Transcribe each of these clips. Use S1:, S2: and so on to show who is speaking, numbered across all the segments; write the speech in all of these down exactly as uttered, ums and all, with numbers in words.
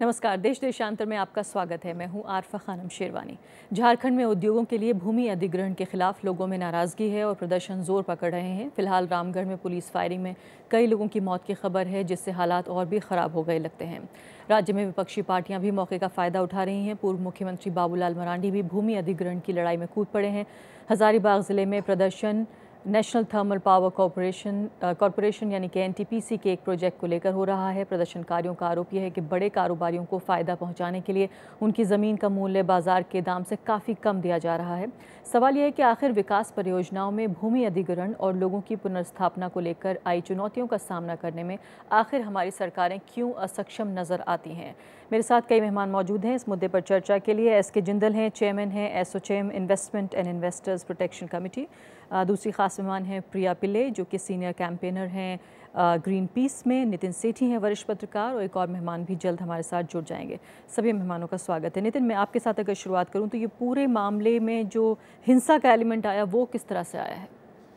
S1: नमस्कार, देश देशांतर में आपका स्वागत है। मैं हूं आरफा खानम शेरवानी। झारखंड में उद्योगों के लिए भूमि अधिग्रहण के खिलाफ लोगों में नाराजगी है और प्रदर्शन जोर पकड़ रहे हैं। फिलहाल रामगढ़ में पुलिस फायरिंग में कई लोगों की मौत की खबर है, जिससे हालात और भी खराब हो गए लगते हैं। राज्य में विपक्षी पार्टियां भी मौके का फायदा उठा रही हैं। पूर्व मुख्यमंत्री बाबूलाल मरांडी भी भूमि अधिग्रहण की लड़ाई में कूद पड़े हैं। हजारीबाग जिले में प्रदर्शन national thermal power corporation corporation यानी कि एन टी पी सी के एक प्रोजेक्ट को लेकर हो रहा है। प्रदर्शनकारियों का आरोप यह है कि बड़े कारोबारियों को फ़ायदा पहुंचाने के लिए उनकी ज़मीन का मूल्य बाजार के दाम से काफ़ी कम दिया जा रहा है। सवाल यह है कि आखिर विकास परियोजनाओं में भूमि अधिग्रहण और लोगों की पुनर्स्थापना को लेकर आई चुनौतियों का सामना करने में आखिर हमारी सरकारें क्यों असक्षम नज़र आती हैं। मेरे साथ कई मेहमान मौजूद हैं इस मुद्दे पर चर्चा के लिए। एस के जिंदल हैं, चेयरमैन हैं ASSOCHAM investment and investors protection committee. दूसरी खास मेहमान हैं प्रिया पिल्ले, जो कि सीनियर कैंपेनर हैं ग्रीन पीस में। नितिन सेठी हैं, वरिष्ठ पत्रकार, और एक और मेहमान भी जल्द हमारे साथ जुड़ जाएंगे। सभी मेहमानों का स्वागत है। नितिन, मैं आपके साथ अगर शुरुआत करूं तो ये पूरे मामले में जो हिंसा का एलिमेंट आया वो किस तरह से आया है?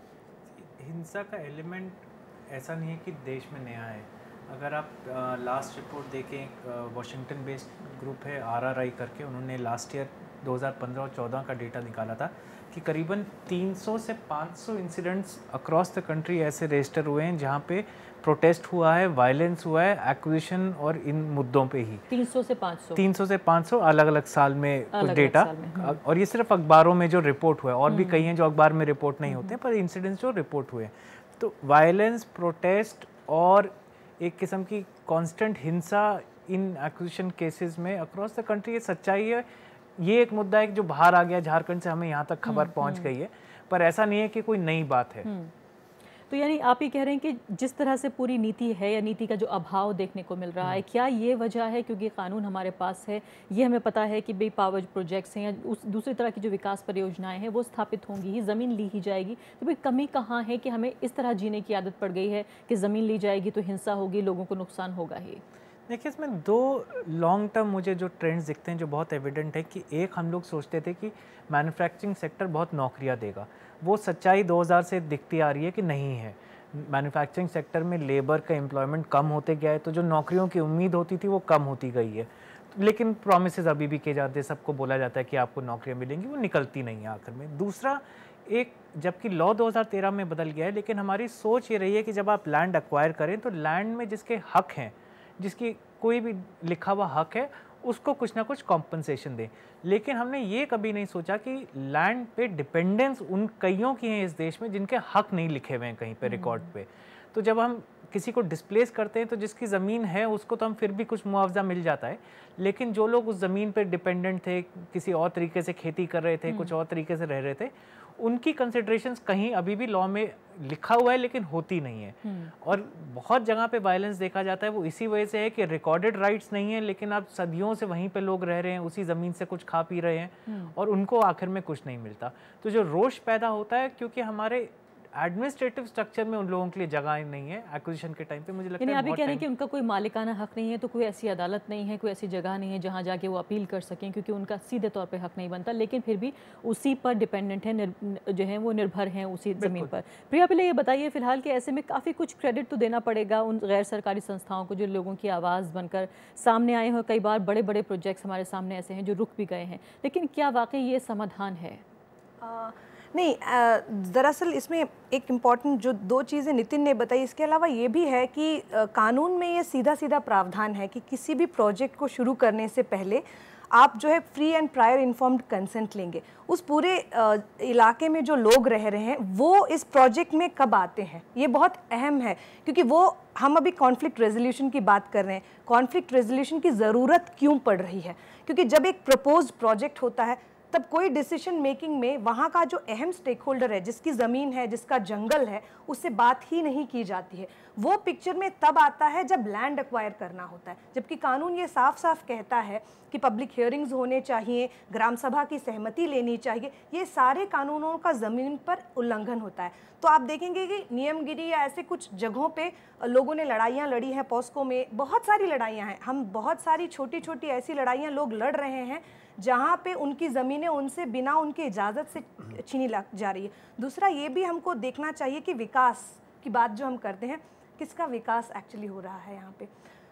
S2: हिंसा का एलिमेंट ऐसा नहीं है कि देश में नया है। अगर आप लास्ट रिपोर्ट देखें, वाशिंगटन बेस्ड ग्रुप है आर आर आई करके, उन्होंने लास्ट ईयर दो हज़ार पंद्रह और चौदह का डेटा निकाला था कि करीबन तीन सौ से पाँच सौ इंसिडेंट्स अक्रॉस द कंट्री ऐसे रजिस्टर हुए हैं जहां पे प्रोटेस्ट हुआ है, वायलेंस हुआ है, एक्विजिशन और इन मुद्दों पे ही।
S1: तीन सौ से पाँच सौ तीन
S2: सौ से पाँच सौ अलग अलग साल में कुछ डेटा, और ये सिर्फ अखबारों में जो रिपोर्ट हुआ है, और भी कई हैं जो अखबार में रिपोर्ट नहीं होते, पर इंसिडेंट्स जो रिपोर्ट हुए। तो वायलेंस, प्रोटेस्ट और एक किस्म की कांस्टेंट हिंसा इन एक्विजिशन केसेस में अक्रॉस द कंट्री, ये सच्चाई है। ये एक मुद्दा है जो बाहर आ गया झारखंड से, हमें यहाँ तक खबर पहुँच गई है, पर ऐसा नहीं है कि कोई नई बात है।
S1: तो यानी आप ये कह रहे हैं कि जिस तरह से पूरी नीति है या नीति का जो अभाव देखने को मिल रहा है, क्या ये वजह है क्योंकि कानून हमारे पास है, ये हमें पता है कि भाई पावर प्रोजेक्ट्स हैं या उस दूसरी तरह की जो विकास परियोजनाएं हैं वो स्थापित होंगी ही, ज़मीन ली ही जाएगी, तो भाई कमी कहाँ है कि हमें इस तरह जीने की आदत पड़ गई है कि ज़मीन ली जाएगी तो हिंसा होगी, लोगों को नुकसान होगा ही?
S2: देखिए, इसमें दो लॉन्ग टर्म मुझे जो ट्रेंड्स दिखते हैं जो बहुत एविडेंट है कि एक, हम लोग सोचते थे कि मैन्युफैक्चरिंग सेक्टर बहुत नौकरियां देगा। वो सच्चाई दो हज़ार से दिखती आ रही है कि नहीं है। मैन्युफैक्चरिंग सेक्टर में लेबर का एम्प्लॉयमेंट कम होते गया है, तो जो नौकरियों की उम्मीद होती थी वो कम होती गई है। लेकिन प्रोमिसेस अभी भी किए जाते हैं, सबको बोला जाता है कि आपको नौकरियाँ मिलेंगी, वो निकलती नहीं है आखिर में। दूसरा, एक, जबकि लॉ दो हज़ार तेरह में बदल गया है, लेकिन हमारी सोच ये रही है कि जब आप लैंड एक्वायर करें तो लैंड में जिसके हक हैं, जिसकी कोई भी लिखा हुआ हक है, उसको कुछ ना कुछ कॉम्पनसेशन दें। लेकिन हमने ये कभी नहीं सोचा कि लैंड पे डिपेंडेंस उन कईयों की है इस देश में जिनके हक नहीं लिखे हुए हैं कहीं पे रिकॉर्ड पे। तो जब हम किसी को डिस्प्लेस करते हैं तो जिसकी ज़मीन है उसको तो हम फिर भी कुछ मुआवजा मिल जाता है, लेकिन जो लोग उस ज़मीन पे डिपेंडेंट थे, किसी और तरीके से खेती कर रहे थे, कुछ और तरीके से रह रहे थे, उनकी कंसिडरेशंस कहीं अभी भी लॉ में लिखा हुआ है लेकिन होती नहीं है। और बहुत जगह पे वायलेंस देखा जाता है, वो इसी वजह से है कि रिकॉर्डेड राइट्स नहीं है, लेकिन अब सदियों से वहीं पे लोग रह रहे हैं, उसी ज़मीन से कुछ खा पी रहे हैं और उनको आखिर में कुछ नहीं मिलता। तो जो रोष पैदा होता है क्योंकि हमारे एडमिनिस्ट्रेटिव स्ट्रक्चर में उन लोगों के लिए जगह नहीं है एक्विजिशन के टाइम पे। मुझे लगता है
S1: आप ये कह रहे हैं कि उनका कोई मालिकाना हक नहीं है, तो कोई ऐसी अदालत नहीं है, कोई ऐसी जगह नहीं है जहां जाके वो अपील कर सकें, क्योंकि उनका सीधे तौर पे हक नहीं बनता, लेकिन फिर भी उसी पर डिपेंडेंट है, जो है वो निर्भर हैं उसी ज़मीन पर। प्रिया पिल्ले, ये बताइए फिलहाल कि ऐसे में काफ़ी कुछ क्रेडिट तो देना पड़ेगा उन गैर सरकारी संस्थाओं को जो लोगों की आवाज़ बनकर सामने आए हैं। कई बार बड़े बड़े प्रोजेक्ट्स हमारे सामने ऐसे हैं जो रुक भी गए हैं, लेकिन क्या वाकई ये समाधान है?
S3: आ... नहीं, दरअसल इसमें एक इम्पॉर्टेंट जो दो चीज़ें नितिन ने बताई, इसके अलावा ये भी है कि कानून में ये सीधा सीधा प्रावधान है कि किसी भी प्रोजेक्ट को शुरू करने से पहले आप जो है free and prior informed consent लेंगे। उस पूरे इलाके में जो लोग रह रहे हैं वो इस प्रोजेक्ट में कब आते हैं, ये बहुत अहम है, क्योंकि वो हम अभी कॉन्फ्लिक्ट रेजोल्यूशन की बात कर रहे हैं। कॉन्फ्लिक्ट रेजोल्यूशन की ज़रूरत क्यों पड़ रही है? क्योंकि जब एक प्रपोज्ड प्रोजेक्ट होता है तब कोई डिसीजन मेकिंग में वहाँ का जो अहम स्टेक होल्डर है, जिसकी ज़मीन है, जिसका जंगल है, उससे बात ही नहीं की जाती है। वो पिक्चर में तब आता है जब लैंड एक्वायर करना होता है, जबकि कानून ये साफ साफ कहता है कि पब्लिक हियरिंग्स होने चाहिए, ग्राम सभा की सहमति लेनी चाहिए। ये सारे कानूनों का ज़मीन पर उल्लंघन होता है। तो आप देखेंगे कि नियमगिरी या ऐसे कुछ जगहों पे लोगों ने लड़ाइयाँ लड़ी हैं, पॉस्को में बहुत सारी लड़ाइयाँ हैं, हम बहुत सारी छोटी छोटी ऐसी लड़ाइयाँ लोग लड़ रहे हैं जहाँ पे उनकी ज़मीनें उनसे बिना उनकी इजाज़त से छीनी लग जा रही है। दूसरा ये भी हमको देखना चाहिए कि विकास की बात जो हम करते हैं, किसका विकास एक्चुअली हो रहा है यहाँ पे।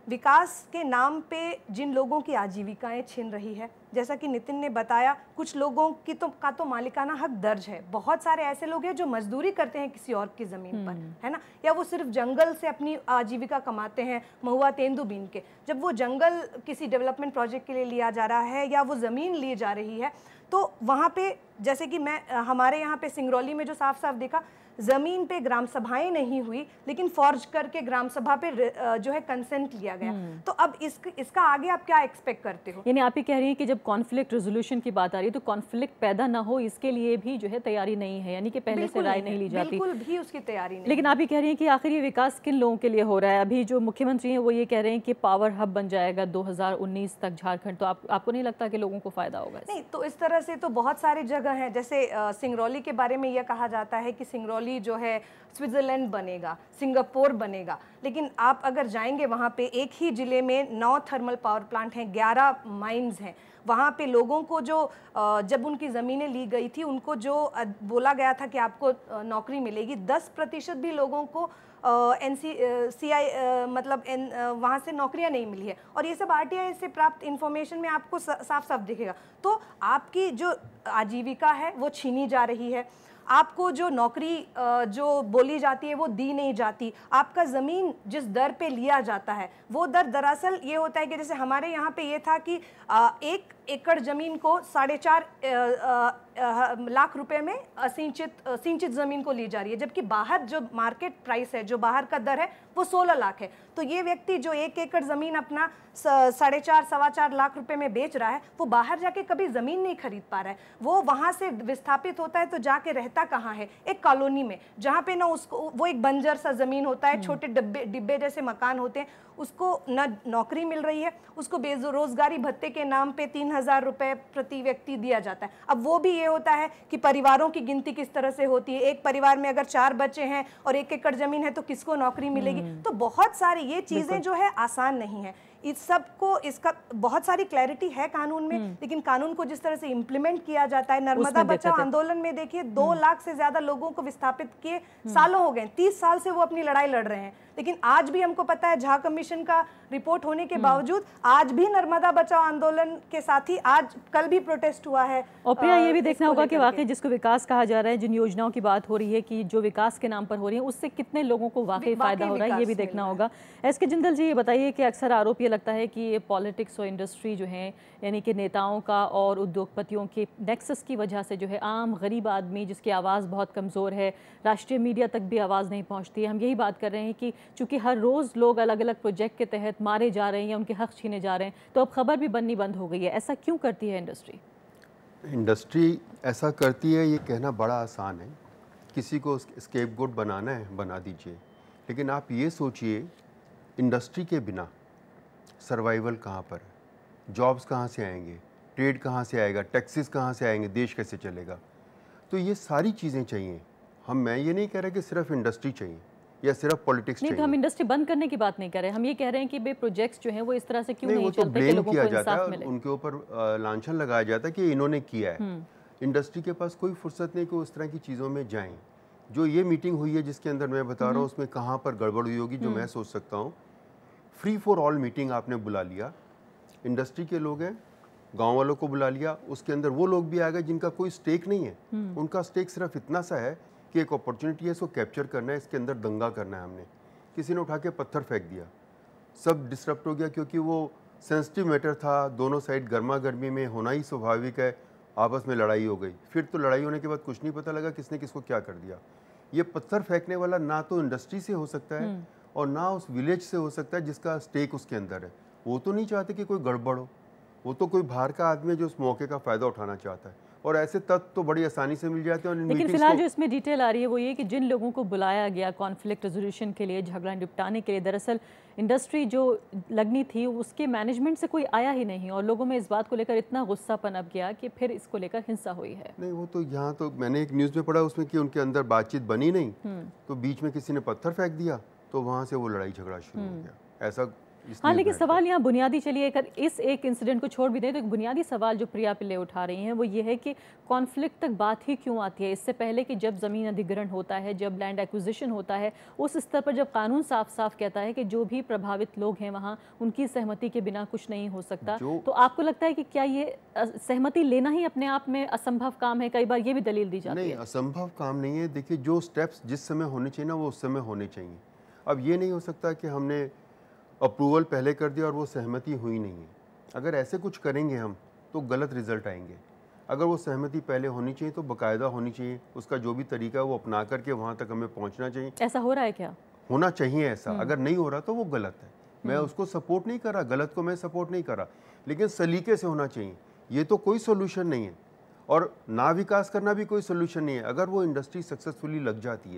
S3: विकास के नाम पे जिन लोगों की आजीविकाएं छिन रही है, जैसा कि नितिन ने बताया, कुछ लोगों की तो का तो मालिकाना हक दर्ज है। बहुत सारे ऐसे लोग हैं जो मजदूरी करते हैं किसी और की ज़मीन पर, है ना, या वो सिर्फ जंगल से अपनी आजीविका कमाते हैं, महुआ तेंदु बीन के। जब वो जंगल किसी डेवलपमेंट प्रोजेक्ट के लिए लिया जा रहा है या वो ज़मीन ली जा रही है, तो वहाँ पे जैसे कि मैं हमारे यहाँ पे सिंगरौली में जो साफ साफ देखा, जमीन पे ग्राम सभाएं नहीं हुई, लेकिन फॉर्ज करके ग्राम सभा पे जो है कंसेंट लिया गया। तो अब इस, इसका आगे आप क्या एक्सपेक्ट करते हो?
S1: यानी आप ये कह रही हैं कि जब कॉन्फ्लिक्ट रेजोल्यूशन की बात आ रही है तो कॉन्फ्लिक्ट पैदा ना हो इसके लिए भी जो है तैयारी नहीं है, यानी कि पहले से राय नहीं ली जाती,
S3: बिल्कुल भी उसकी तैयारी नहीं।
S1: लेकिन आप ये कह रही हैं कि आखिर ये विकास किन लोगों के लिए हो रहा है? अभी जो मुख्यमंत्री हैं वो ये कह रहे हैं कि पावर हब बन जाएगा दो हज़ार उन्नीस तक झारखंड, तो आप, आपको नहीं लगता कि लोगों को फायदा होगा?
S3: नहीं, तो इस तरह से तो बहुत सारी जगह हैं, जैसे सिंगरौली के बारे में यह कहा जाता है कि सिंगरौली जो है स्विट्जरलैंड बनेगा, सिंगापुर बनेगा, लेकिन आप अगर जाएंगे वहाँ पे एक ही ज़िले में नौ थर्मल पावर प्लांट हैं, ग्यारह माइंस हैं। वहाँ पे लोगों को जो जब उनकी ज़मीनें ली गई थी उनको जो बोला गया था कि आपको नौकरी मिलेगी, दस प्रतिशत भी लोगों को एन सी सी आई मतलब एन वहाँ से नौकरियाँ नहीं मिली है। और ये सब आर टी आई से प्राप्त इन्फॉर्मेशन में आपको साफ साफ दिखेगा। तो आपकी जो आजीविका है वो छीनी जा रही है, आपको जो नौकरी जो बोली जाती है वो दी नहीं जाती, आपका ज़मीन जिस दर पे लिया जाता है वो दर दरअसल ये होता है कि जैसे हमारे यहाँ पे ये था कि एक एकड़ ज़मीन को साढ़े चार लाख रुपए में सिंचित सिंचित ज़मीन को ली जा रही है, जबकि बाहर जो मार्केट प्राइस है, जो बाहर का दर है वो सोलह लाख है। तो ये व्यक्ति जो एक एकड़ ज़मीन अपना साढ़े चार सवा चार लाख रुपए में बेच रहा है, वो बाहर जाके कभी ज़मीन नहीं खरीद पा रहा है। वो वहाँ से विस्थापित होता है तो जाके रहता कहाँ है? एक कॉलोनी में, जहाँ पे ना उसको वो एक बंजर सा ज़मीन होता है, छोटे डिब्बे डिब्बे जैसे मकान होते हैं, उसको न नौकरी मिल रही है, उसको बेरोजगारी भत्ते के नाम पे तीन हजार रुपए प्रति व्यक्ति दिया जाता है। अब वो भी ये होता है कि परिवारों की गिनती किस तरह से होती है, एक परिवार में अगर चार बच्चे हैं और एक एकड़ जमीन है तो किसको नौकरी मिलेगी? तो बहुत सारी ये चीजें जो है आसान नहीं है। इस सब को, इसका बहुत सारी क्लैरिटी है कानून में, लेकिन कानून को जिस तरह से इम्प्लीमेंट किया जाता है, नर्मदा बचाओ आंदोलन में देखिए दो लाख से ज्यादा लोगों को विस्थापित किए सालों हो गए, तीस साल से वो अपनी लड़ाई लड़ रहे हैं, लेकिन आज भी हमको पता है झा कमीशन का रिपोर्ट होने के बावजूद आज भी नर्मदा बचाओ आंदोलन के साथ ही आज कल भी प्रोटेस्ट हुआ है।
S1: और प्रिया ये भी देखना होगा कि वाकई जिसको विकास कहा जा रहा है, जिन योजनाओं की बात हो रही है कि जो विकास के नाम पर हो रही है, उससे कितने लोगों को वाकई फायदा हो रहा है, ये भी देखना होगा। एस के जिंदल जी, ये बताइए कि अक्सर आरोप ये लगता है कि ये पॉलिटिक्स और इंडस्ट्री जो है, यानी कि नेताओं का और उद्योगपतियों के नेक्सस की वजह से जो है आम गरीब आदमी जिसकी आवाज़ बहुत कमज़ोर है, राष्ट्रीय मीडिया तक भी आवाज़ नहीं पहुंचती है। हम यही बात कर रहे हैं कि चूंकि हर रोज़ लोग अलग अलग प्रोजेक्ट के तहत मारे जा रहे हैं या उनके हक छीने जा रहे हैं, तो अब खबर भी बननी बंद हो गई है। ऐसा क्यों करती है इंडस्ट्री?
S4: इंडस्ट्री ऐसा करती है ये कहना बड़ा आसान है, किसी को स्केपगोट बनाना है बना दीजिए, लेकिन आप ये सोचिए इंडस्ट्री के बिना सर्वाइवल कहाँ पर है, जॉब्स कहाँ से आएंगे, ट्रेड कहाँ से आएगा, टैक्सेस कहाँ से आएंगे, देश कैसे चलेगा? तो ये सारी चीज़ें चाहिए। हम मैं ये नहीं कह रहा कि सिर्फ इंडस्ट्री चाहिए या सिर्फ पॉलिटिक्स चाहिए।
S1: नहीं, तो हम इंडस्ट्री बंद करने की बात नहीं कर रहे, हम ये कह रहे हैं कि बे प्रोजेक्ट्स जो हैं वो इस तरह से क्यों
S4: नहीं,
S1: नहीं
S4: वो तो
S1: चलते कि लोगों को इंसाफ मिले।
S4: उनके ऊपर लांछन लगाया जाता है कि इन्होंने किया है। इंडस्ट्री के पास कोई फुर्सत नहीं कि उस तरह की चीज़ों में जाएं। जो ये मीटिंग हुई है जिसके अंदर मैं बता रहा हूँ उसमें कहाँ पर गड़बड़ हुई होगी जो मैं सोच सकता हूँ। फ्री फॉर ऑल मीटिंग आपने बुला लिया, इंडस्ट्री के लोग हैं, गांव वालों को बुला लिया, उसके अंदर वो लोग भी आ गए जिनका कोई स्टेक नहीं है, उनका स्टेक सिर्फ इतना सा है कि एक अपॉर्चुनिटी है, इसको कैप्चर करना है, इसके अंदर दंगा करना है। हमने किसी ने उठा के पत्थर फेंक दिया, सब डिस्टर्ब हो गया क्योंकि वो सेंसिटिव मैटर था, दोनों साइड गर्मा गर्मी में होना ही स्वाभाविक है, आपस में लड़ाई हो गई। फिर तो लड़ाई होने के बाद कुछ नहीं पता लगा किसने किसको क्या कर दिया। ये पत्थर फेंकने वाला ना तो इंडस्ट्री से हो सकता है और ना उस विलेज से हो सकता है जिसका स्टेक उसके अंदर है। वो तो नहीं चाहते कि कोई गड़बड़ हो, वो तो कोई बाहर का आदमी है जो उस मौके का फ़ायदा उठाना चाहता है, और ऐसे तत्व तो बड़ी आसानी से मिल जाते हैं।
S1: लेकिन फिलहाल जो इसमें डिटेल आ रही है वो ये कि जिन लोगों को बुलाया गया कॉन्फ्लिक्ट रेजोल्यूशन के लिए, झगड़ा निपटाने के लिए, दरअसल इंडस्ट्री जो लगनी थी उसके मैनेजमेंट से कोई आया ही नहीं, और लोगों में इस बात को लेकर इतना गुस्सा पनप गया कि फिर इसको लेकर हिंसा हुई है।
S4: नहीं, वो तो यहाँ तो मैंने एक न्यूज़ में पढ़ा उसमें कि उनके अंदर बातचीत बनी नहीं, तो बीच में किसी ने पत्थर फेंक दिया, तो वहाँ से वो लड़ाई झगड़ा शुरू हो गया। ऐसा
S1: हाँ, लेकिन सवाल यहाँ बुनियादी, चलिए अगर इस एक इंसिडेंट को छोड़ भी दें तो एक बुनियादी सवाल जो प्रिया पिल्ले उठा रही हैं वो ये है कि कॉन्फ्लिक्ट तक बात ही क्यों आती है। इससे पहले कि जब ज़मीन अधिग्रहण होता है, जब लैंड एक्विजिशन होता है, उस स्तर पर जब कानून साफ साफ कहता है कि जो भी प्रभावित लोग हैं वहाँ उनकी सहमति के बिना कुछ नहीं हो सकता, तो आपको लगता है कि क्या ये सहमति लेना ही अपने आप में असंभव काम है? कई बार ये भी दलील दी जाती है।
S4: नहीं, असंभव काम नहीं है। देखिए, जो स्टेप्स जिस समय होने चाहिए ना वो उस समय होने चाहिए। अब ये नहीं हो सकता कि हमने अप्रूवल पहले कर दिया और वो सहमति हुई नहीं है। अगर ऐसे कुछ करेंगे हम तो गलत रिजल्ट आएंगे। अगर वो सहमति पहले होनी चाहिए तो बाकायदा होनी चाहिए, उसका जो भी तरीका है वो अपना करके वहाँ तक हमें पहुँचना चाहिए।
S1: ऐसा हो रहा है क्या? होना
S4: चाहिए ऐसा। अगर नहीं हो रहा तो वो गलत है। मैं उसको सपोर्ट नहीं कर रहा, गलत को मैं सपोर्ट नहीं कर रहा, लेकिन सलीके से होना चाहिए। ये तो कोई सोल्यूशन नहीं है, और ना विकास करना भी कोई सोल्यूशन नहीं है। अगर वो इंडस्ट्री सक्सेसफुली लग जाती है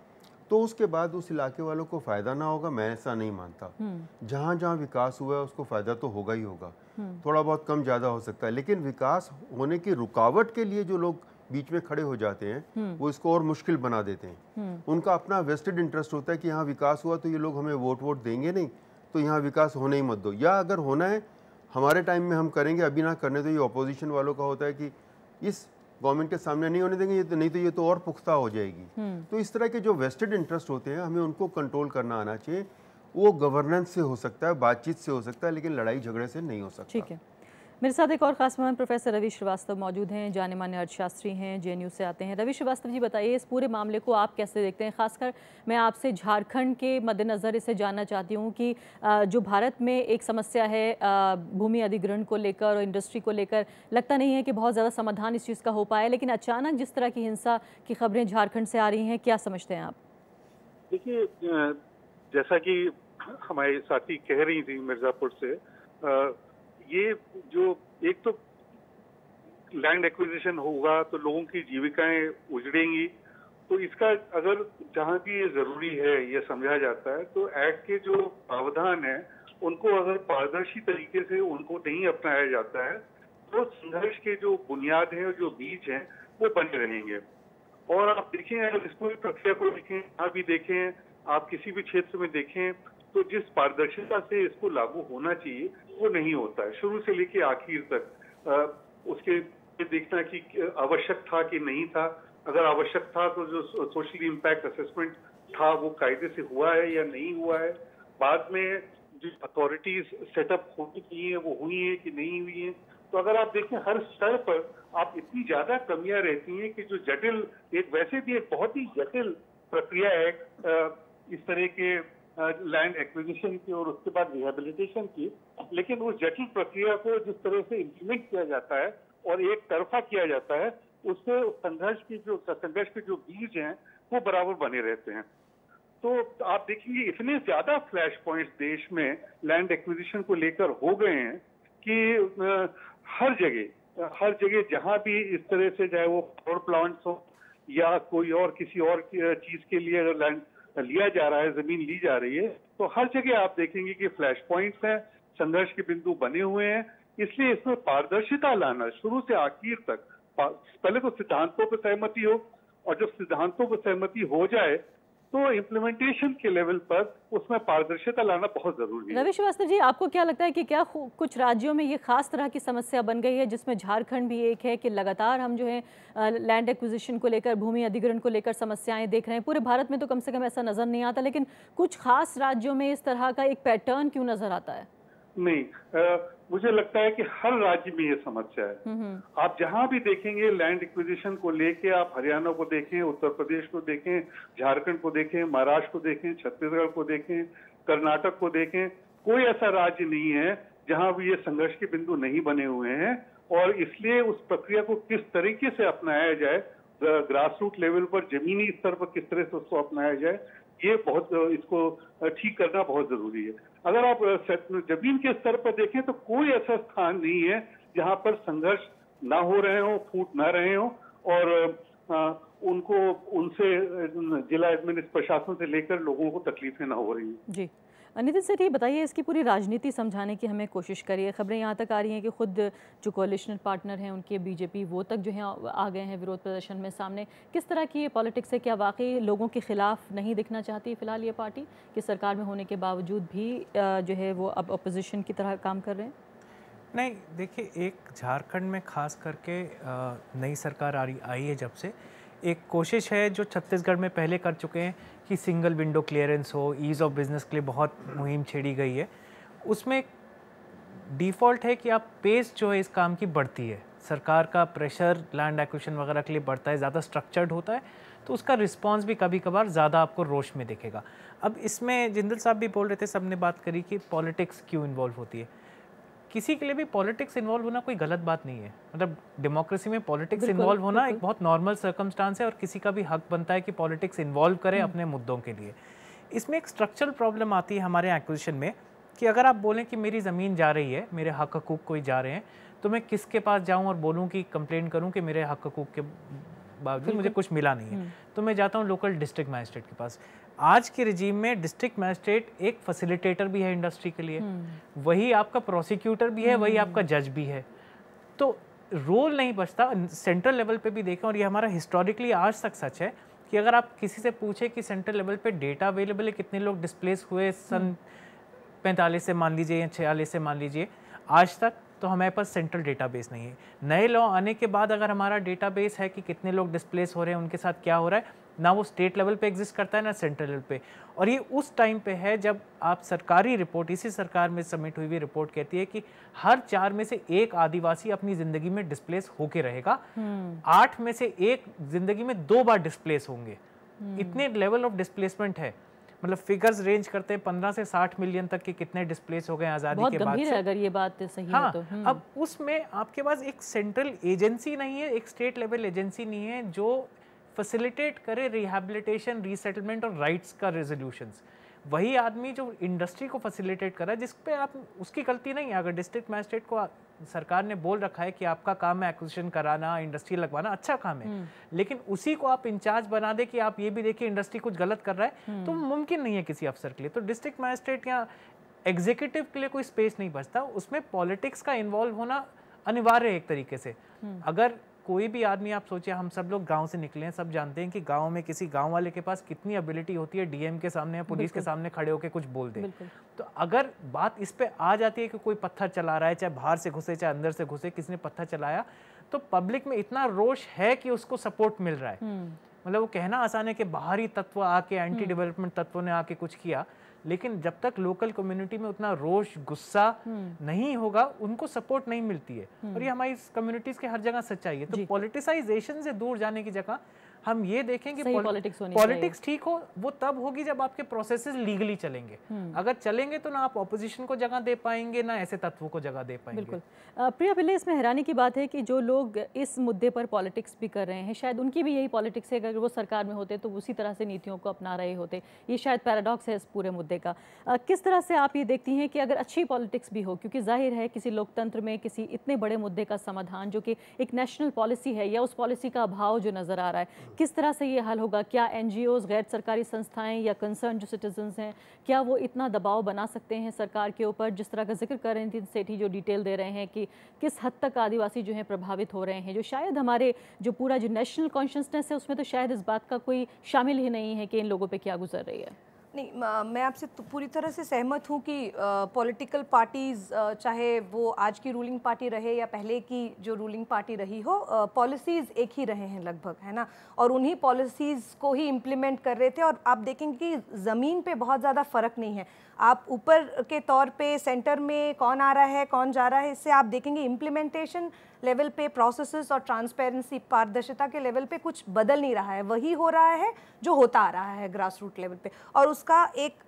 S4: तो उसके बाद उस इलाके वालों को फ़ायदा ना होगा, मैं ऐसा नहीं मानता। जहाँ जहाँ विकास हुआ है उसको फ़ायदा तो होगा ही होगा, थोड़ा बहुत कम ज़्यादा हो सकता है, लेकिन विकास होने की रुकावट के लिए जो लोग बीच में खड़े हो जाते हैं वो इसको और मुश्किल बना देते हैं। उनका अपना वेस्टेड इंटरेस्ट होता है कि यहाँ विकास हुआ तो ये लोग हमें वोट वोट देंगे नहीं, तो यहाँ विकास होने ही मत दो, या अगर होना है हमारे टाइम में हम करेंगे, अभी ना करने दो। ये ऑपोजिशन वालों का होता है कि इस गवर्नमेंट के सामने नहीं होने देंगे, ये तो नहीं तो ये तो और पुख्ता हो जाएगी। तो इस तरह के जो वेस्टेड इंटरेस्ट होते हैं हमें उनको कंट्रोल करना आना चाहिए। वो गवर्नेंस से हो सकता है, बातचीत से हो सकता है, लेकिन लड़ाई झगड़े से नहीं हो सकता।
S1: ठीक है, मेरे साथ एक और खास मेहमान प्रोफेसर रवि श्रीवास्तव मौजूद हैं, जाने माने अर्थशास्त्री हैं, जे एन यू से आते हैं। रवि श्रीवास्तव जी, बताइए इस पूरे मामले को आप कैसे देखते हैं? खासकर मैं आपसे झारखंड के मद्देनज़र इसे जानना चाहती हूँ कि जो भारत में एक समस्या है भूमि अधिग्रहण को लेकर और इंडस्ट्री को लेकर, लगता नहीं है कि बहुत ज़्यादा समाधान इस चीज़ का हो पाया, लेकिन अचानक जिस तरह की हिंसा की खबरें झारखंड से आ रही हैं, क्या समझते हैं आप?
S5: देखिए, जैसा कि हमारे साथी कह रही थी मिर्ज़ापुर से, ये जो एक तो लैंड एक्विजिशन होगा तो लोगों की जीविकाएं उजड़ेंगी, तो इसका अगर जहां भी ये जरूरी है ये समझा जाता है तो एक्ट के जो प्रावधान है उनको अगर पारदर्शी तरीके से उनको नहीं अपनाया जाता है तो संघर्ष के जो बुनियाद हैं और जो बीज हैं वो बने रहेंगे। और आप देखें, अगर इस पूरी प्रक्रिया को देखें, यहाँ भी देखें, आप किसी भी क्षेत्र में देखें, तो जिस पारदर्शिता से इसको लागू होना चाहिए वो नहीं होता है शुरू से लेके आखिर तक। आ, उसके देखना कि आवश्यक था कि नहीं था, अगर आवश्यक था तो जो सोशल इम्पैक्ट असेसमेंट था वो कायदे से हुआ है या नहीं हुआ है, बाद में जो अथॉरिटीज सेटअप होनी चाहिए वो हुई है कि नहीं हुई है। तो अगर आप देखें हर स्तर पर आप इतनी ज्यादा कमियां रहती हैं कि जो जटिल, एक वैसे भी एक बहुत ही जटिल प्रक्रिया है इस तरह के लैंड एक्विजिशन की और उसके बाद रिहेबिलिटेशन की, लेकिन उस जटिल प्रक्रिया को जिस तरह से इम्प्लीमेंट किया जाता है और एक तरफा किया जाता है, उससे संघर्ष की जो संघर्ष के जो बीज हैं वो बराबर बने रहते हैं। तो आप देखेंगे इतने ज्यादा फ्लैश पॉइंट्स देश में लैंड एक्विजिशन को लेकर हो गए हैं कि हर जगह हर जगह जहां भी इस तरह से, चाहे वो पावर प्लांट्स हो या कोई और किसी और चीज के लिए अगर लैंड लिया जा रहा है, जमीन ली जा रही है, तो हर जगह आप देखेंगे कि फ्लैश पॉइंट्स हैं, संघर्ष के बिंदु बने हुए हैं। इसलिए इसमें पारदर्शिता लाना शुरू से आखिर तक, पहले तो सिद्धांतों पर सहमति हो, और जब सिद्धांतों पर सहमति हो जाए तो इम्प्लीमेंटेशन के लेवल पर उसमें पारदर्शिता लाना बहुत जरूरी है।
S1: रवि श्रीवास्तव जी, आपको क्या लगता है कि क्या कुछ राज्यों में ये खास तरह की समस्या बन गई है, जिसमें झारखंड भी एक है, कि लगातार हम जो है लैंड एक्विजिशन को लेकर, भूमि अधिग्रहण को लेकर समस्याएं देख रहे हैं? पूरे भारत में तो कम से कम ऐसा नजर नहीं आता, लेकिन कुछ खास राज्यों में इस तरह का एक पैटर्न क्यों नजर आता है?
S5: नहीं, आ, मुझे लगता है कि हर राज्य में ये समस्या है। आप जहां भी देखेंगे लैंड एक्विजिशन को लेके, आप हरियाणा को देखें, उत्तर प्रदेश को देखें, झारखंड को देखें, महाराष्ट्र को देखें, छत्तीसगढ़ को देखें, कर्नाटक को देखें, कोई ऐसा राज्य नहीं है जहां भी ये संघर्ष के बिंदु नहीं बने हुए हैं। और इसलिए उस प्रक्रिया को किस तरीके से अपनाया जाए, ग्रास रूट लेवल पर, जमीनी स्तर पर किस तरह से उसको अपनाया जाए, ये बहुत, इसको ठीक करना बहुत जरूरी है। अगर आप जमीन के स्तर पर देखें तो कोई ऐसा स्थान नहीं है जहां पर संघर्ष ना हो रहे हो, फूट ना रहे हो, और उनको उनसे जिला एडमिनिस्ट्रेशन प्रशासन से लेकर लोगों को तकलीफें ना हो रही हैं।
S1: जी नितिन सेठी, बताइए इसकी पूरी राजनीति समझाने की हमें कोशिश करिए। खबरें यहाँ तक आ रही हैं कि खुद जो कोalition पार्टनर हैं उनके बीजेपी वो तक जो है आ गए हैं विरोध प्रदर्शन में सामने। किस तरह की ये पॉलिटिक्स है? क्या वाकई लोगों के खिलाफ नहीं दिखना चाहती फिलहाल ये पार्टी कि सरकार में होने के बावजूद भी जो है वो अब अपोजिशन की तरह काम कर रहे हैं?
S2: नहीं, देखिए, एक झारखंड में खास करके नई सरकार आ रही आई है जब से, एक कोशिश है जो छत्तीसगढ़ में पहले कर चुके हैं कि सिंगल विंडो क्लियरेंस हो, ईज़ ऑफ बिज़नेस के लिए बहुत मुहिम छेड़ी गई है। उसमें डिफ़ॉल्ट है कि आप पेस जो है इस काम की बढ़ती है, सरकार का प्रेशर लैंड एक्विजिशन वगैरह के लिए बढ़ता है, ज़्यादा स्ट्रक्चर्ड होता है, तो उसका रिस्पांस भी कभी कभार ज़्यादा आपको रोश में दिखेगा। अब इसमें जिंदल साहब भी बोल रहे थे, सबने बात करी कि पॉलिटिक्स क्यों इन्वॉल्व होती है। किसी के लिए भी पॉलिटिक्स इन्वॉल्व होना कोई गलत बात नहीं है, मतलब डेमोक्रेसी में पॉलिटिक्स इन्वॉल्व होना एक बहुत नॉर्मल सर्कमस्टांस है और किसी का भी हक बनता है कि पॉलिटिक्स इन्वॉल्व करे अपने मुद्दों के लिए। इसमें एक स्ट्रक्चरल प्रॉब्लम आती है हमारे एक्विजिशन में कि अगर आप बोलें कि मेरी ज़मीन जा रही है, मेरे हक हकूक़ कोई जा रहे हैं, तो मैं किसके पास जाऊँ और बोलूँ कि कंप्लेन करूँ कि मेरे हक हकूक़ के बावजूद मुझे कुछ मिला नहीं है, तो मैं जाता हूँ लोकल डिस्ट्रिक्ट मैजिस्ट्रेट के पास। आज के रिजीम में डिस्ट्रिक्ट मैजिस्ट्रेट एक फैसिलिटेटर भी है इंडस्ट्री के लिए, वही आपका प्रोसिक्यूटर भी है, वही आपका जज भी है, तो रोल नहीं बचता। सेंट्रल लेवल पे भी देखें, और ये हमारा हिस्टोरिकली आज तक सच है कि अगर आप किसी से पूछे कि सेंट्रल लेवल पे डेटा अवेलेबल है, कितने लोग डिस्प्लेस हुए सन पैंतालीस से मान लीजिए या छियालीस से मान लीजिए आज तक, तो हमारे पास सेंट्रल डेटाबेस नहीं है। नए लॉ आने के बाद अगर हमारा डेटाबेस है कि कितने लोग डिस्प्लेस हो रहे हैं, उनके साथ क्या हो रहा है, ना वो स्टेट लेवल पे एग्जिस्ट करता है ना सेंट्रल लेवल पे। और ये उस टाइम पे है जब आप सरकारी रिपोर्ट, इसी सरकार में सबमिट हुई हुई रिपोर्ट कहती है कि हर चार में से एक आदिवासी अपनी जिंदगी में डिस्प्लेस होके रहेगा, आठ में से एक जिंदगी में दो बार डिस्प्लेस होंगे। इतने लेवल ऑफ डिस्प्लेसमेंट है, मतलब फिगर्स रेंज करते हैं पंद्रह से साठ मिलियन तक के कितने डिस्प्लेस हो गए आज़ादी के बाद से।
S1: अगर ये बात सही
S2: हाँ,
S1: है तो
S2: अब उसमें आपके पास एक सेंट्रल एजेंसी नहीं है, एक स्टेट लेवल एजेंसी नहीं है जो फैसिलिटेट करे रिहैबिलिटेशन, रीसेटलमेंट और राइट्स का रेजोल्यूशंस। वही आदमी जो इंडस्ट्री को फैसिलिटेट कर रहा है, जिस पे आप उसकी गलती नहीं है। अगर डिस्ट्रिक्ट मैजिस्ट्रेट को सरकार ने बोल रखा है कि आपका काम है एक्विजिशन कराना, इंडस्ट्री लगवाना, अच्छा काम है, लेकिन उसी को आप इंचार्ज बना दे कि आप ये भी देखिए इंडस्ट्री कुछ गलत कर रहा है, तो मुमकिन नहीं है किसी अफसर के लिए। तो डिस्ट्रिक्ट मैजिस्ट्रेट या एग्जीक्यूटिव के लिए कोई स्पेस नहीं बचता, उसमें पॉलिटिक्स का इन्वॉल्व होना अनिवार्य है एक तरीके से। अगर कोई भी आदमी, आप सोचिए, हम सब लोग गांव से निकले हैं, सब जानते हैं कि गांव में किसी गांव वाले के पास कितनी एबिलिटी होती है डीएम के सामने या पुलिस के सामने खड़े होकर कुछ बोल दे। तो अगर बात इस पे आ जाती है कि कोई पत्थर चला रहा है, चाहे बाहर से घुसे चाहे अंदर से घुसे, किसी ने पत्थर चलाया, तो पब्लिक में इतना रोष है कि उसको सपोर्ट मिल रहा है। मतलब वो कहना आसान है कि बाहरी तत्व आके, एंटी डेवलपमेंट तत्वों ने आके कुछ किया, लेकिन जब तक लोकल कम्युनिटी में उतना रोष, गुस्सा नहीं होगा, उनको सपोर्ट नहीं मिलती है। और ये हमारी कम्युनिटीज के हर जगह सच्चाई है। तो पॉलिटिसाइजेशन से दूर जाने की जगह हम ये देखें कि पॉलिटिक्स ठीक हो, वो तब होगी जब आपके प्रोसेसेस लीगली चलेंगे। अगर चलेंगे तो ना आप ऑपोजिशन को जगह दे पाएंगे, ना ऐसे तत्वों को जगह दे पाएंगे।
S1: बिल्कुल। प्रिया, पिल्ले, इसमें हैरानी की बात है कि जो लोग इस मुद्दे पर पॉलिटिक्स भी कर रहे हैं, शायद उनकी भी यही पॉलिटिक्स है। अगर वो सरकार में होते तो उसी तरह से नीतियों को अपना रहे होते। ये शायद पैराडॉक्स है इस पूरे मुद्दे का। किस तरह से आप ये देखती हैं कि अगर अच्छी पॉलिटिक्स भी हो, क्योंकि जाहिर है किसी लोकतंत्र में किसी इतने बड़े मुद्दे का समाधान जो कि एक नेशनल पॉलिसी है, या उस पॉलिसी का अभाव जो नज़र आ रहा है, किस तरह से ये हल होगा? क्या एनजीओज, गैर सरकारी संस्थाएं या कंसर्न जो सिटीजन्स हैं, क्या वो इतना दबाव बना सकते हैं सरकार के ऊपर? जिस तरह का जिक्र कर रहे थे सेठी, जो डिटेल दे रहे हैं कि किस हद तक आदिवासी जो हैं प्रभावित हो रहे हैं, जो शायद हमारे जो पूरा जो नेशनल कॉन्शियसनेस है उसमें तो शायद इस बात का कोई शामिल ही नहीं है कि इन लोगों पर क्या गुजर रही है।
S3: नहीं, मैं आपसे तो पूरी तरह से सहमत हूँ कि पॉलिटिकल पार्टीज़, चाहे वो आज की रूलिंग पार्टी रहे या पहले की जो रूलिंग पार्टी रही हो, पॉलिसीज़ एक ही रहे हैं लगभग, है ना, और उन्हीं पॉलिसीज़ को ही इम्प्लीमेंट कर रहे थे। और आप देखेंगे कि ज़मीन पे बहुत ज़्यादा फ़र्क नहीं है। आप ऊपर के तौर पे सेंटर में कौन आ रहा है, कौन जा रहा है, इससे आप देखेंगे इम्प्लीमेंटेशन लेवल पे, प्रोसेसेस और ट्रांसपेरेंसी, पारदर्शिता के लेवल पे कुछ बदल नहीं रहा है। वही हो रहा है जो होता आ रहा है ग्रास रूट लेवल पे। और उसका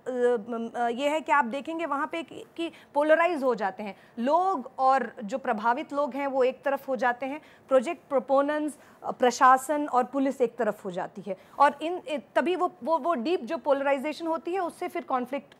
S3: एक ये है कि आप देखेंगे वहाँ पे कि पोलराइज हो जाते हैं लोग, और जो प्रभावित लोग हैं वो एक तरफ हो जाते हैं, प्रोजेक्ट प्रोपोनेंट्स, प्रशासन और पुलिस एक तरफ हो जाती है। और इन तभी वो वो वो डीप जो पोलराइजेशन होती है उससे फिर कॉन्फ्लिक्ट बहुत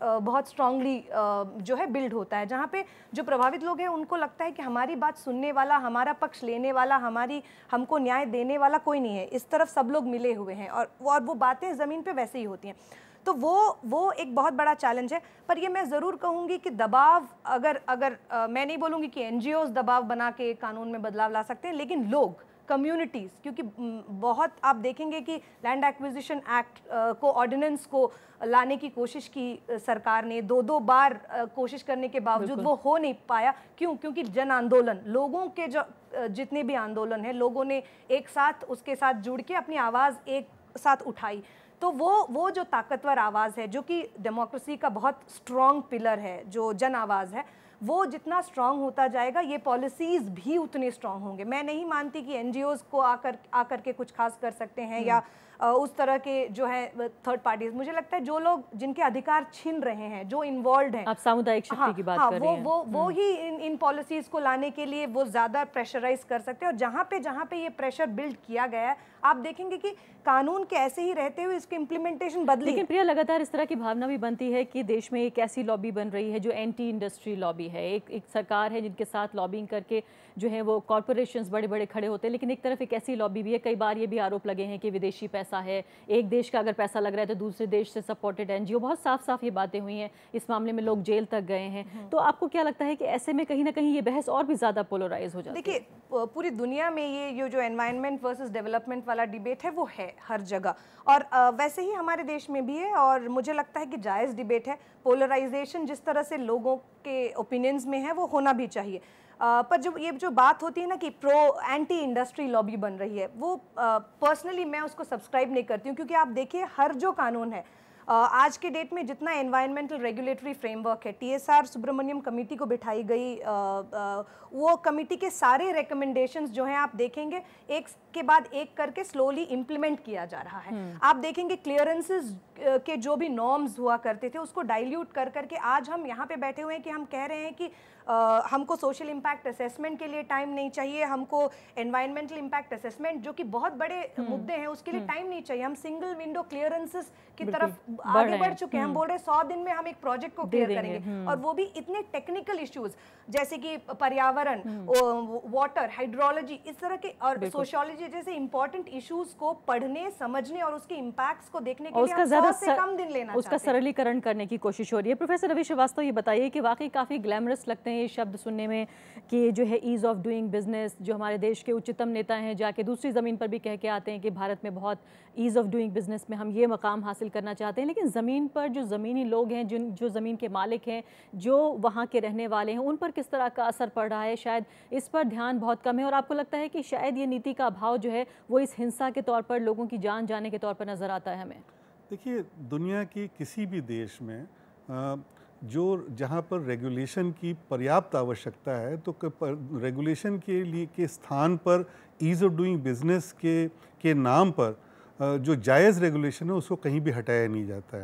S3: बहुत स्ट्रांगली जो है बिल्ड होता है, जहाँ पे जो प्रभावित लोग हैं उनको लगता है कि हमारी बात सुनने वाला, हमारा पक्ष लेने वाला, हमारी हमको न्याय देने वाला कोई नहीं है। इस तरफ सब लोग मिले हुए हैं और और वो बातें ज़मीन पे वैसे ही होती हैं। तो वो वो एक बहुत बड़ा चैलेंज है। पर ये मैं ज़रूर कहूँगी कि दबाव, अगर अगर आ, मैं नहीं बोलूँगी कि एनजीओज दबाव बना के कानून में बदलाव ला सकते हैं, लेकिन लोग, कम्युनिटीज़, क्योंकि बहुत आप देखेंगे कि लैंड एक्विजिशन एक्ट को, ऑर्डिनेंस को लाने की कोशिश की सरकार ने, दो दो बार कोशिश करने के बावजूद वो हो नहीं पाया। क्यों? क्योंकि जन आंदोलन, लोगों के जो जितने भी आंदोलन हैं, लोगों ने एक साथ उसके साथ जुड़ के अपनी आवाज़ एक साथ उठाई। तो वो वो जो ताकतवर आवाज़ है, जो कि डेमोक्रेसी का बहुत स्ट्रॉन्ग पिलर है, जो जन आवाज़ है, वो जितना स्ट्रांग होता जाएगा ये पॉलिसीज़ भी उतने स्ट्रांग होंगे। मैं नहीं मानती कि एनजीओज़ को आकर आकर के कुछ खास कर सकते हैं या उस तरह के जो है थर्ड पार्टीज। मुझे लगता है जो लोग जिनके अधिकार छिन रहे हैं, जो इन्वॉल्व हैं,
S1: आप सामुदायिक शक्ति
S3: हाँ,
S1: की बात
S3: हाँ,
S1: कर
S3: वो
S1: रही हैं।
S3: वो वो ही इन इन पॉलिसीज़ को लाने के लिए वो ज़्यादा प्रेशराइज कर सकते हैं। और जहाँ पे जहाँ पे ये प्रेशर बिल्ड किया गया है, आप देखेंगे कि कानून के ऐसे ही रहते हुए इसकी इम्प्लीमेंटेशन बदली।
S1: लेकिन प्रिया, लगातार इस तरह की भावना भी बनती है कि देश में एक ऐसी लॉबी बन रही है जो एंटी इंडस्ट्री लॉबी है। एक एक सरकार है जिनके साथ लॉबिंग करके जो है वो कॉरपोरेशंस बड़े बड़े खड़े होते हैं, लेकिन एक तरफ एक ऐसी लॉबी भी है। कई बार ये भी आरोप लगे हैं कि विदेशी पैसा है, एक देश का अगर पैसा लग रहा है तो दूसरे देश से सपोर्टेड एनजीओ। बहुत साफ साफ ये बातें हुई हैं, इस मामले में लोग जेल तक गए हैं। तो आपको क्या लगता है कि ऐसे में कहीं ना कहीं ये बहस और भी ज़्यादा पोलराइज हो जाती है?
S3: देखिए, पूरी दुनिया में ये ये जो एनवायरनमेंट वर्सेस डेवलपमेंट वाला डिबेट है वो है हर जगह, और वैसे ही हमारे देश में भी है। और मुझे लगता है कि जायज़ डिबेट है। पोलराइजेशन जिस तरह से लोगों के ओपिनियंस में है वो होना भी चाहिए। Uh, पर जो ये जो बात होती है ना कि प्रो एंटी इंडस्ट्री लॉबी बन रही है, वो पर्सनली uh, मैं उसको सब्सक्राइब नहीं करती हूँ। क्योंकि आप देखिए, हर जो कानून है uh, आज के डेट में, जितना एनवायरमेंटल रेगुलेटरी फ्रेमवर्क है, टीएसआर सुब्रमण्यम कमेटी को बिठाई गई, uh, uh, वो कमेटी के सारे रिकमेंडेशंस जो हैं आप देखेंगे एक के बाद एक करके स्लोली इम्प्लीमेंट किया जा रहा है। आप देखेंगे क्लियरेंसेस के जो भी नॉर्म्स हुआ करते थे उसको डाइल्यूट कर करके आज हम यहाँ पे बैठे हुए हैं कि हम कह रहे हैं कि Uh, हमको सोशल इम्पैक्ट असेसमेंट के लिए टाइम नहीं चाहिए, हमको एनवायरमेंटल इम्पैक्ट असेसमेंट जो कि बहुत बड़े मुद्दे हैं उसके लिए टाइम नहीं चाहिए। हम सिंगल विंडो क्लियरेंसेस की तरफ आगे बढ़ चुके हैं। हम बोल रहे हैं सौ दिन में हम एक प्रोजेक्ट को क्लियर करेंगे, और वो भी इतने टेक्निकल इश्यूज जैसे कि पर्यावरण, वाटर, हाइड्रोलॉजी, इस तरह के, और सोशियोलॉजी जैसे इंपॉर्टेंट इश्यूज को पढ़ने, समझने और उसके इम्पैक्ट्स को देखने के लिए हम सौ से कम दिन लेना,
S1: उसका सरलीकरण करने की कोशिश हो रही है। प्रोफेसर रवि श्रीवास्तव, ये बताइए कि वाकई काफ़ी ग्लैमरस लगते हैं ये शब्द सुनने में कि जो है ईज़ ऑफ डूइंग बिजनेस, जो हमारे देश के उच्चतम नेता हैं जाके दूसरी ज़मीन पर भी कह के आते हैं कि भारत में बहुत ईज़ ऑफ डूइंग बिजनेस में हम ये मकाम हासिल करना चाहते हैं। लेकिन ज़मीन पर जो ज़मीनी लोग हैं, जिन जो ज़मीन के मालिक हैं, जो वहाँ के रहने वाले हैं, उन पर किस तरह का असर पड़ रहा है, शायद इस पर ध्यान बहुत कम है। और आपको लगता है कि शायद ये नीति का अभाव जो है वो इस हिंसा के तौर पर, लोगों की जान जाने के तौर पर नज़र आता है हमें?
S6: देखिए, दुनिया की किसी भी देश में आ, जो जहाँ पर रेगुलेशन की पर्याप्त आवश्यकता है, तो रेगुलेशन के लिए के स्थान पर ईज़ ऑफ डूइंग बिजनेस के के नाम पर जो जायज़ रेगुलेशन है उसको कहीं भी हटाया नहीं जाता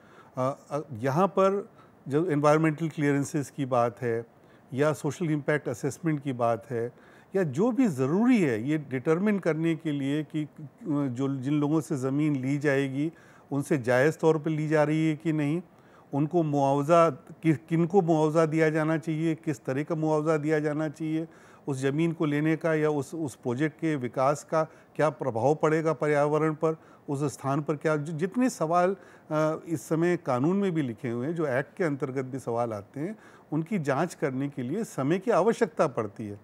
S6: है। यहाँ पर जो एनवायरमेंटल क्लियरेंसेस की बात है या सोशल इम्पैक्ट असेसमेंट की बात है, या जो भी ज़रूरी है ये डिटरमिन करने के लिए कि जो जिन लोगों से ज़मीन ली जाएगी उनसे जायज़ तौर पर ली जा रही है कि नहीं, उनको मुआवजा कि, किन को मुआवजा दिया जाना चाहिए, किस तरह का मुआवजा दिया जाना चाहिए, उस ज़मीन को लेने का या उस उस प्रोजेक्ट के विकास का क्या प्रभाव पड़ेगा पर्यावरण पर, उस स्थान पर क्या, जितने सवाल इस समय कानून में भी लिखे हुए हैं, जो एक्ट के अंतर्गत भी सवाल आते हैं, उनकी जांच करने के लिए समय की आवश्यकता पड़ती है।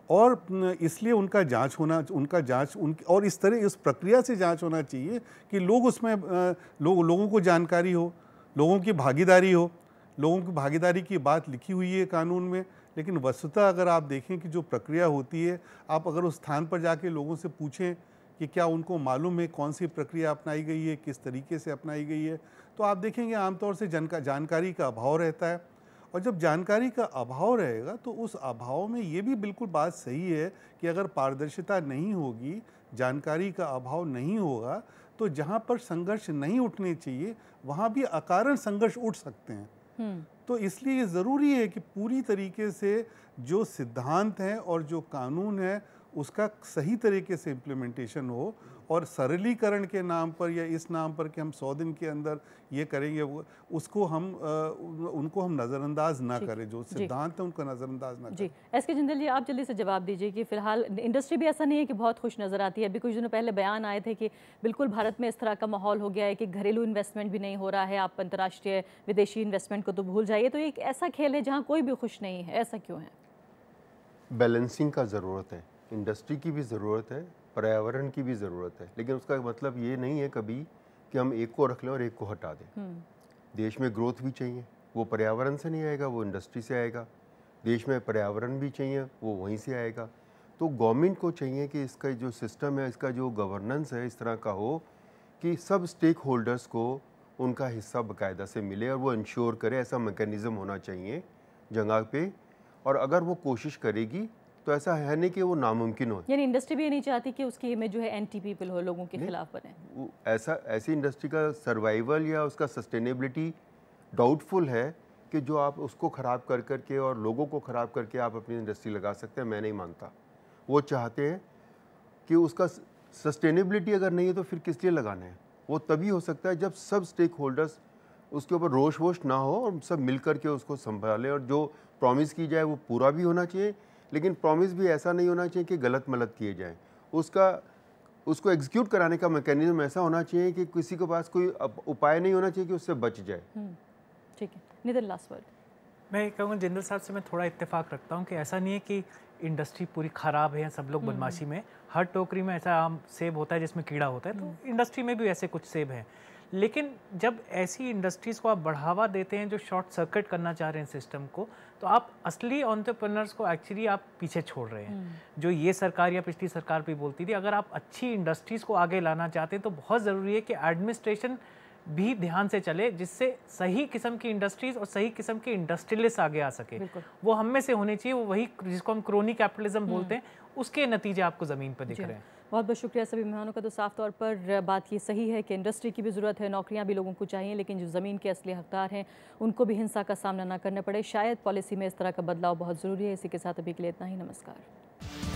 S6: और इसलिए उनका जांच होना उनका जांच उनकी और इस तरह इस प्रक्रिया से जांच होना चाहिए कि लोग उसमें लोग लोगों को जानकारी हो, लोगों की भागीदारी हो। लोगों की भागीदारी की बात लिखी हुई है कानून में, लेकिन वस्तुतः अगर आप देखें कि जो प्रक्रिया होती है, आप अगर उस स्थान पर जाके लोगों से पूछें कि क्या उनको मालूम है कौन सी प्रक्रिया अपनाई गई है, किस तरीके से अपनाई गई है, तो आप देखेंगे आमतौर से जानका जानकारी का अभाव रहता है। और जब जानकारी का अभाव रहेगा तो उस अभाव में ये भी बिल्कुल बात सही है कि अगर पारदर्शिता नहीं होगी, जानकारी का अभाव नहीं होगा, तो जहाँ पर संघर्ष नहीं उठने चाहिए वहाँ भी अकारण संघर्ष उठ सकते हैं। तो इसलिए ये ज़रूरी है कि पूरी तरीके से जो सिद्धांत हैं और जो कानून है उसका सही तरीके से इम्प्लीमेंटेशन हो, और सरलीकरण के नाम पर या इस नाम पर कि हम सौ दिन के अंदर ये करेंगे, वो उसको हम आ, उनको हम नज़रअंदाज ना करें, जो सिद्धांत है उनको नज़रअंदाज ना
S1: जी।
S6: करें।
S1: एस के जिंदल जी, आप जल्दी से जवाब दीजिए कि फिलहाल इंडस्ट्री भी ऐसा नहीं है कि बहुत खुश नज़र आती है। अभी कुछ दिनों पहले बयान आए थे कि बिल्कुल भारत में इस तरह का माहौल हो गया है कि घरेलू इन्वेस्टमेंट भी नहीं हो रहा है, आप अंतर्राष्ट्रीय विदेशी इन्वेस्टमेंट को तो भूल जाइए। तो एक ऐसा खेल है जहाँ कोई भी खुश नहीं है, ऐसा क्यों है?
S4: बैलेंसिंग का ज़रूरत है, इंडस्ट्री की भी ज़रूरत है, पर्यावरण की भी ज़रूरत है, लेकिन उसका मतलब ये नहीं है कभी कि हम एक को रख लें और एक को हटा दें। देश में ग्रोथ भी चाहिए, वो पर्यावरण से नहीं आएगा, वो इंडस्ट्री से आएगा। देश में पर्यावरण भी चाहिए, वो वहीं से आएगा। तो गवर्नमेंट को चाहिए कि इसका जो सिस्टम है, इसका जो गवर्नेंस है इस तरह का हो कि सब स्टेक होल्डर्स को उनका हिस्सा बाकायदा से मिले और वो इंश्योर करे, ऐसा मैकेनिज़्म होना चाहिए जगह पे। और अगर वो कोशिश करेगी तो ऐसा है नहीं कि वो नामुमकिन हो।
S1: यानी इंडस्ट्री भी ये नहीं चाहती कि उसकी इमेज जो है एंटी पीपल हो, लोगों के खिलाफ बने।
S4: ऐसा ऐसी इंडस्ट्री का सर्वाइवल या उसका सस्टेनेबिलिटी डाउटफुल है कि जो आप उसको ख़राब कर करके और लोगों को ख़राब करके आप अपनी इंडस्ट्री लगा सकते हैं, मैं नहीं मानता। वो चाहते हैं कि उसका सस्टेनेबिलिटी अगर नहीं है तो फिर किस लिए लगाना है। वो तभी हो सकता है जब सब स्टेक होल्डर्स उसके ऊपर रोष वोश ना हो और सब मिल कर के उसको संभालें, और जो प्रॉमिस की जाए वो पूरा भी होना चाहिए, लेकिन प्रॉमिस भी ऐसा नहीं होना चाहिए कि गलत मलत किए जाएं। उसका उसको एग्जीक्यूट कराने का मैकेनिज्म ऐसा होना चाहिए कि किसी के पास कोई उपाय नहीं होना चाहिए कि उससे बच जाए।
S1: ठीक है, नितिन, लास्ट वर्ड।
S2: मैं कहूँगा जिंदल साहब से मैं थोड़ा इत्तेफाक रखता हूँ कि ऐसा नहीं है कि इंडस्ट्री पूरी ख़राब है या सब लोग बदमाशी में। हर टोकरी में ऐसा आम सेब होता है जिसमें कीड़ा होता है, तो इंडस्ट्री में भी ऐसे कुछ सेब हैं। लेकिन जब ऐसी इंडस्ट्रीज़ को आप बढ़ावा देते हैं जो शॉर्ट सर्किट करना चाह रहे हैं सिस्टम को, तो आप असली एंटरप्रेन्योर्स को एक्चुअली आप पीछे छोड़ रहे हैं। जो ये सरकार या पिछली सरकार भी बोलती थी, अगर आप अच्छी इंडस्ट्रीज़ को आगे लाना चाहते हैं तो बहुत ज़रूरी है कि एडमिनिस्ट्रेशन भी ध्यान से चले, जिससे सही किस्म की इंडस्ट्रीज और सही किस्म के इंडस्ट्रियलिस्ट आगे आ सके। वो हम में से होने चाहिए, वो वही जिसको हम क्रोनी कैपिटलिज्म बोलते हैं, उसके नतीजे आपको ज़मीन पर दिख रहे हैं।
S1: बहुत बहुत शुक्रिया सभी मेहमानों का। तो साफ तौर पर बात ये सही है कि इंडस्ट्री की भी ज़रूरत है, नौकरियां भी लोगों को चाहिए, लेकिन जो ज़मीन के असली हकदार हैं उनको भी हिंसा का सामना ना करना पड़े। शायद पॉलिसी में इस तरह का बदलाव बहुत ज़रूरी है। इसी के साथ अभी के लिए इतना ही। नमस्कार।